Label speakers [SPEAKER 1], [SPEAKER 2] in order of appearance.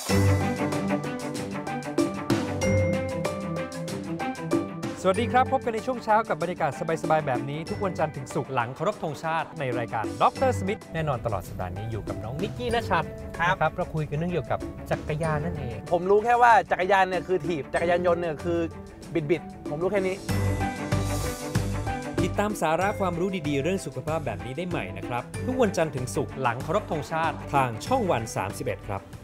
[SPEAKER 1] สวัสดีครับพบกันในช่วงเช้ากับบรรยากาศสบายๆแบบนี้ทุกวันจันทร์ถึงศุกร์หลังเคารพธงชาติในรายการดรสมิธแน่นอนตลอดสัปดาห์นี้อยู่กับน้องนิกกี้ณชัดครับเราคุยกันเรื่องเกี่ยวกับจักรยานนั่นเอง
[SPEAKER 2] ผมรู้แค่ว่าจักรยานเนี่ยคือถีบจักรยานยนต์เนี่ยคือบิดผมรู้แค่นี้
[SPEAKER 1] ติดตามสาระความรู้ดีๆเรื่องสุขภาพแบบนี้ได้ใหม่นะครับทุกวันจันทร์ถึงศุกร์หลังเคารพธงชาติทางช่องวัน31ครับ